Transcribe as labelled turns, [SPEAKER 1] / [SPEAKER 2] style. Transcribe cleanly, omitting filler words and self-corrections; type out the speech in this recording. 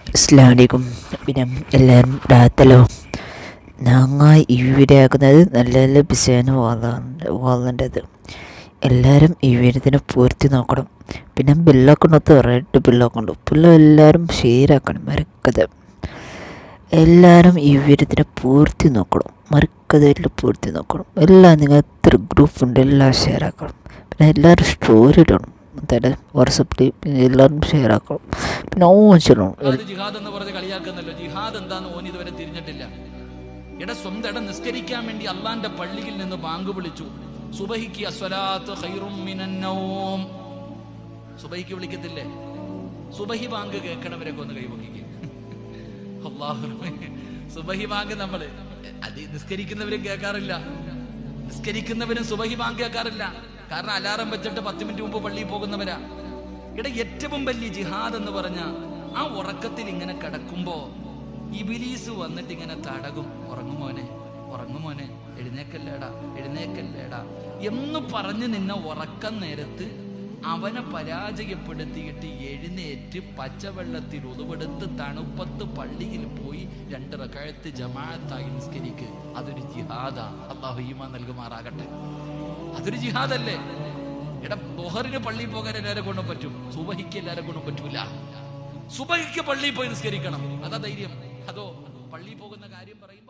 [SPEAKER 1] അസ്സലാമലൈക്കും. പിന്നെ എല്ലാവരും രാത്തലോ ഞങ്ങൾ ഈ വീഡിയോ ആക്കുന്നത് നല്ല നല്ല ബിസിയാണ് വാങ്ങേണ്ടത്. എല്ലാവരും ഈ വീഡിയോത്തിനെ പൂർത്തി നോക്കണം. പിന്നെ ബില്ലൊക്കെ ഉണ്ടോ, റെഡ് ബില്ലൊക്കെ ഉണ്ടോ, ബില്ല് എല്ലാവരും ഷെയറാക്കണം, മറക്കത്. എല്ലാവരും ഈ വീഡിയോത്തിനെ പൂർത്തി നോക്കണം, മറക്കതിൽ പൂർത്തി നോക്കണം. എല്ലാം നിങ്ങൾ എത്ര ഗ്രൂപ്പ് ഉണ്ട് എല്ലാം ഷെയറാക്കണം. പിന്നെ എല്ലാവരും സ്റ്റോറി ഇടണം, അതായത് വാട്സപ്പിൽ എല്ലാവരും ഷെയർ ആക്കണം. പിന്നെ
[SPEAKER 2] ജിഹാദ് എന്ന് പറഞ്ഞ് കളിയാക്കുന്നല്ലോ. ജിഹാദ് എന്താന്ന് ഓൻ ഇതുവരെ തിരിഞ്ഞിട്ടില്ല. സ്വന്തം നിസ്കരിക്കാൻ വേണ്ടി അള്ളാന്റെ പള്ളിയിൽ നിന്ന് ബാങ്ക് വിളിച്ചു. സുബഹിക്ക് അസ്വലാത്ത് ഖൈറും മിനൻ നൗം. സുബഹിക്ക് വിളിക്കത്തില്ലേ? സുബഹി ബാങ്ക് കേൾക്കണവരൊക്കെ ഒന്ന് കൈവക്കിക്ക്. അല്ലാഹു, സുബഹി ബാങ്ക് നമ്മള് അത് നിസ്കരിക്കുന്നവരും കേൾക്കാറില്ല. നിസ്കരിക്കുന്നവരും സുബഹി ബാങ്ക് കേൾക്കാറില്ല. കാരണം അലാറം വെച്ചിട്ട് 10 മിനിറ്റ് മുമ്പ് പള്ളിയിൽ പോകുന്നവരാ. ഏറ്റവും വലിയ ജിഹാദ് എന്ന് പറഞ്ഞ ആ ഉറക്കത്തിൽ ഇങ്ങനെ കിടക്കുമ്പോ ഇബിലീസ് വന്നിട്ട് ഇങ്ങനെ തടകും. ഉറങ്ങുമോനെ, ഉറങ്ങുമോനെ, എഴുന്നേക്കല്ലേടാ, എഴുന്നേക്കല്ലേടാ എന്ന് പറഞ്ഞ് നിന്നെ ഉറക്കം നേരത്ത് അവനെ പരാജയപ്പെടുത്തിയിട്ട് എഴുന്നേറ്റ് പച്ചവെള്ളത്തിൽ ഉതുവെടുത്ത് തണുപ്പത്ത് പള്ളിയിൽ പോയി 2 റക്അത്ത് ജമാഅത്തായി നിസ്കരിക്ക്. അതൊരു ജിഹാദാ. അല്ലാഹു ഈമാൻ നൽകുമാറാകട്ടെ. അതൊരു ജിഹാദല്ലേ? ദുഹറിന് പള്ളിയിൽ പോകാൻ എല്ലാവരെ കൊണ്ടും പറ്റും, സുബഹിക്ക് എല്ലാവരെ കൊണ്ടും പറ്റൂല. സുബഹിക്ക് പള്ളിയിൽ പോയി നിസ്കരിക്കണം, അതാ ധൈര്യം. അതോ പള്ളിയിൽ പോകുന്ന കാര്യം പറയും.